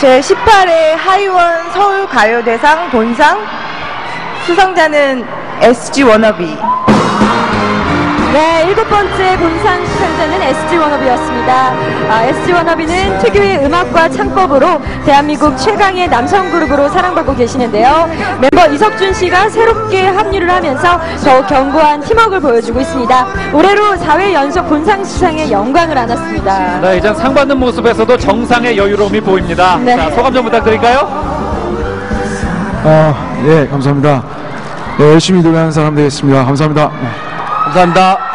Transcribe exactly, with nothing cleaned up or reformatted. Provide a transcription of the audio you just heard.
제십팔 회 하이원 서울가요대상 본상 수상자는 에스지 워너비. 네, 일곱 번째 본상 수상자는 에스지 워너비였습니다. 아, 에스지 워너비는 특유의 음악과 창법으로 대한민국 최강의 남성 그룹으로 사랑받고 계시는데요. 멤버 이석준 씨가 새롭게 합류를 하면서 더욱 견고한 팀워크를 보여주고 있습니다. 올해로 사 회 연속 본상 수상의 영광을 안았습니다. 네, 이제 상 받는 모습에서도 정상의 여유로움이 보입니다. 네. 자, 소감 좀 부탁드릴까요? 아, 예, 감사합니다. 네, 열심히 노래하는 사람 되겠습니다. 감사합니다. 네. 감사합니다.